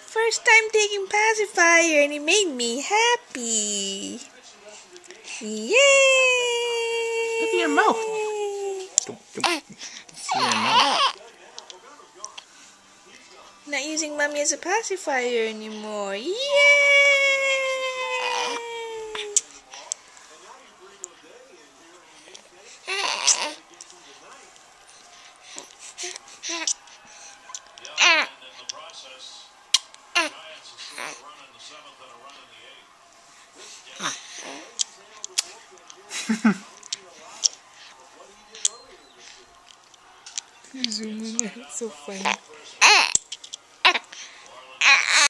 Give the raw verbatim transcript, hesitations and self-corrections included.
First time taking pacifier and it made me happy. Yay! Look at your mouth. See your mouth. Not using mommy as a pacifier anymore. Yay! Zoom in, it's so funny.